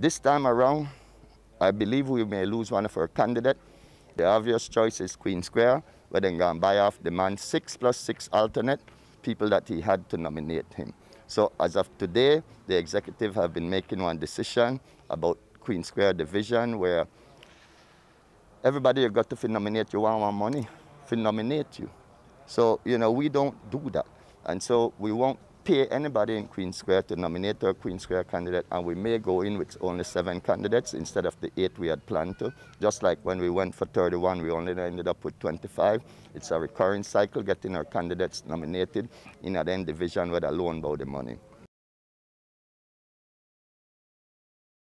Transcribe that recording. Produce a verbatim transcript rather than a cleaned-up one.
This time around, I believe we may lose one of our candidates. The obvious choice is Queen Square, where they're going to buy off the man six plus six alternate people that he had to nominate him. So as of today, the executive have been making one decision about Queen Square division where everybody you got to nominate, you want more money, to nominate you. So, you know, we don't do that. And so we won't pay anybody in Queen Square to nominate our Queen Square candidate, and we may go in with only seven candidates instead of the eight we had planned to. Just like when we went for thirty-one, we only ended up with twenty-five. It's a recurring cycle, getting our candidates nominated in an end division with a loan about the money.